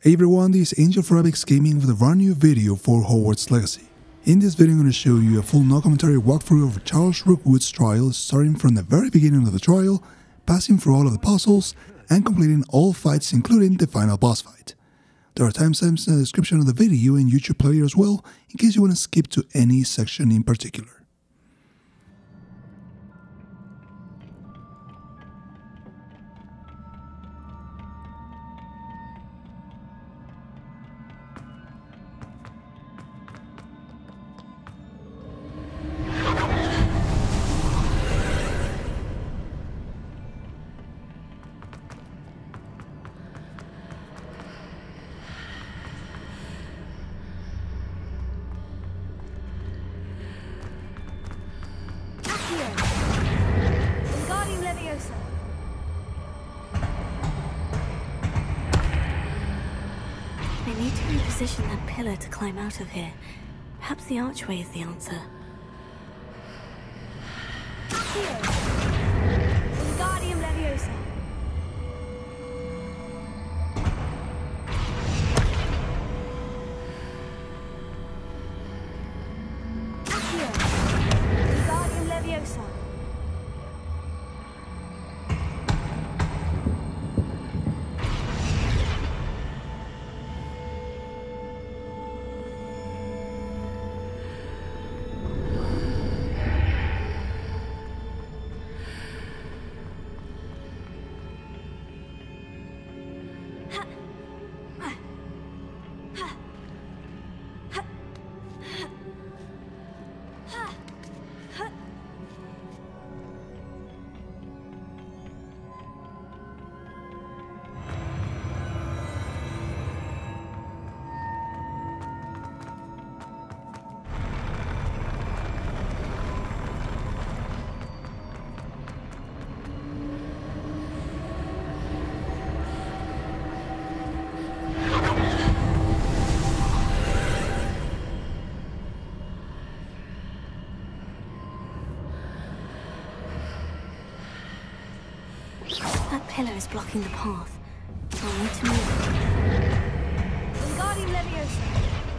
Hey everyone, this is Angel for Epics Gaming with a brand new video for Hogwarts Legacy. In this video I'm going to show you a full no-commentary walkthrough of Charles Rookwood's trial, starting from the very beginning of the trial, passing through all of the puzzles, and completing all fights including the final boss fight. There are timestamps in the description of the video and YouTube player as well, in case you want to skip to any section in particular. I need to reposition that pillar to climb out of here. Perhaps the archway is the answer. Wingardium Leviosa. Wingardium Leviosa. That pillar is blocking the path. I'll need to move. Wingardium Leviosa.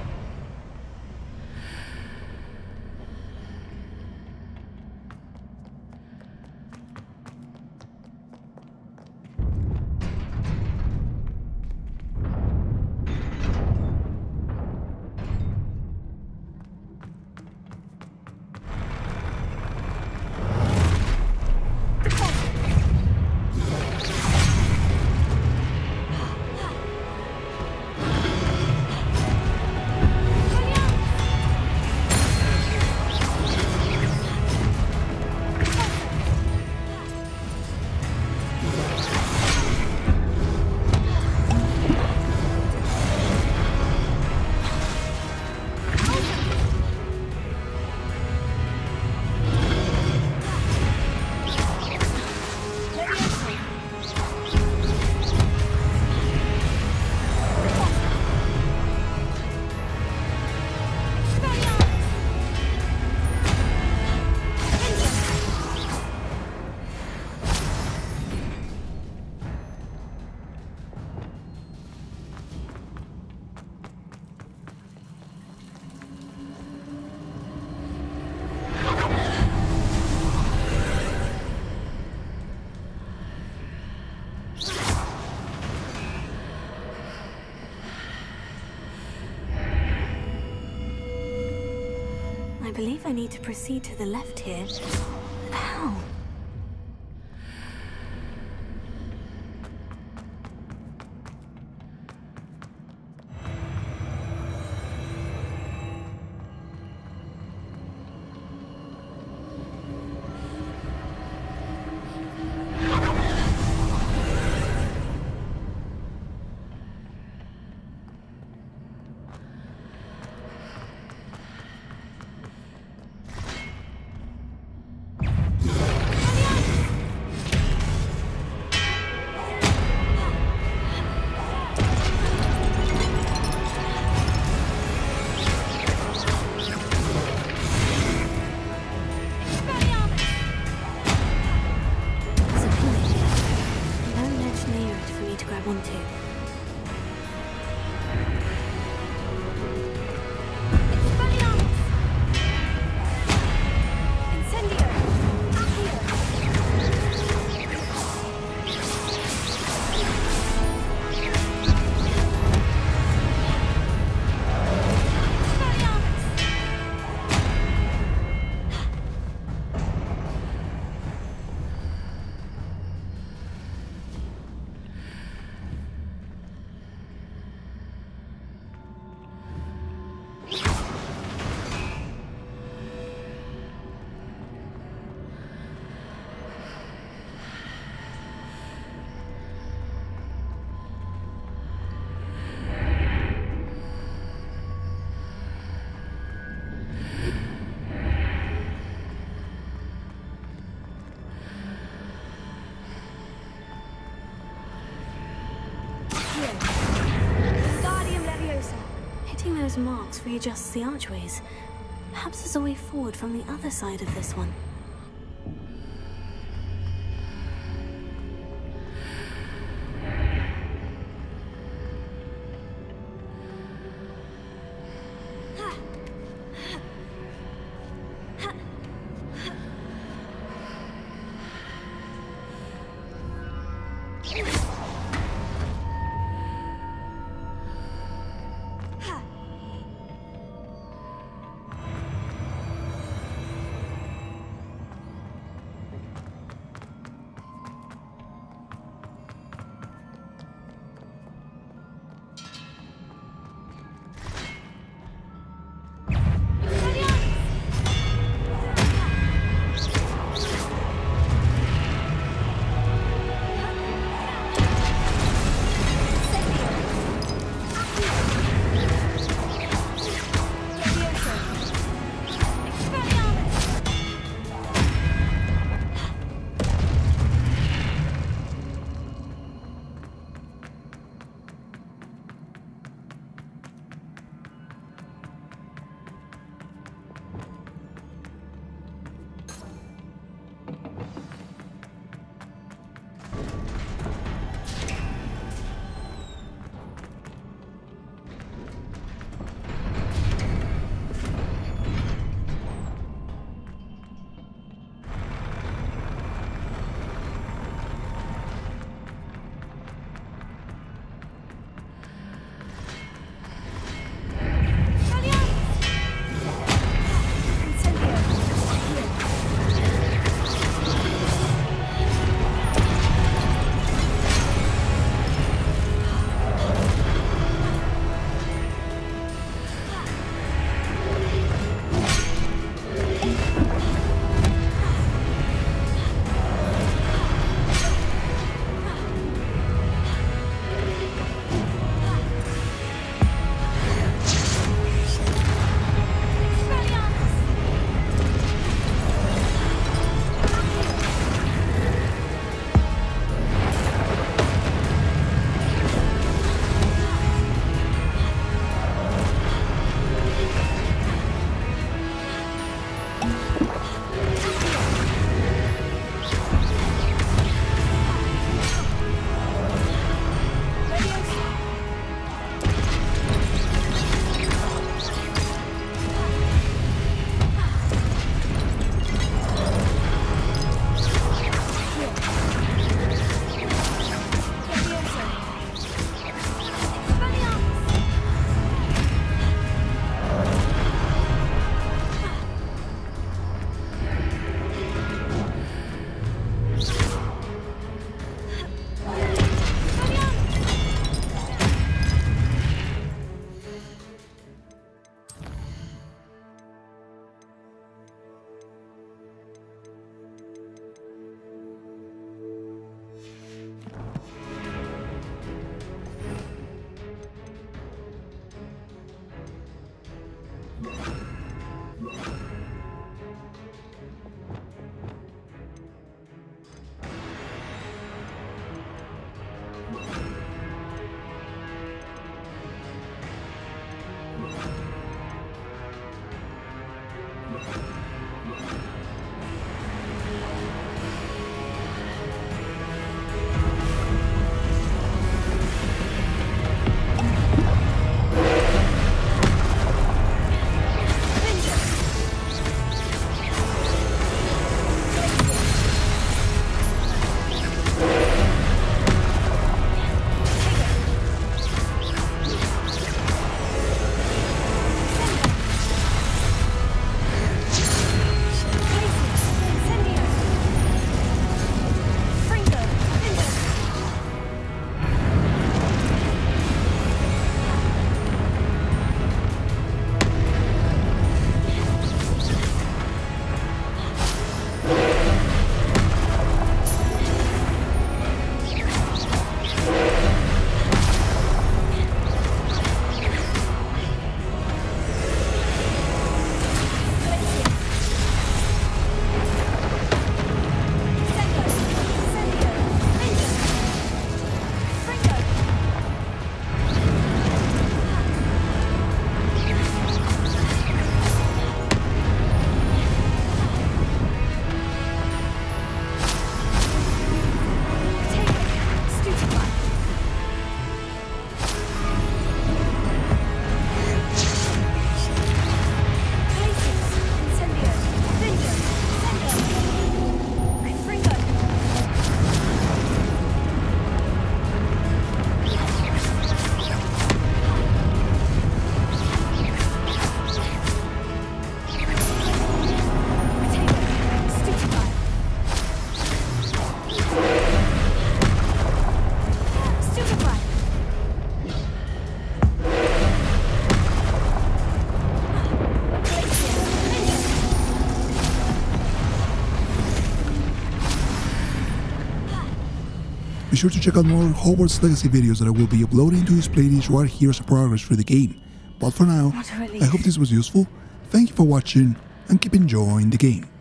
I believe I need to proceed to the left here. But how? those marks readjusts the archways. Perhaps there's a way forward from the other side of this one. Be sure to check out more Hogwarts Legacy videos that I will be uploading to this playlist right here as a progress through the game. But for now, I hope this was useful, thank you for watching, and keep enjoying the game.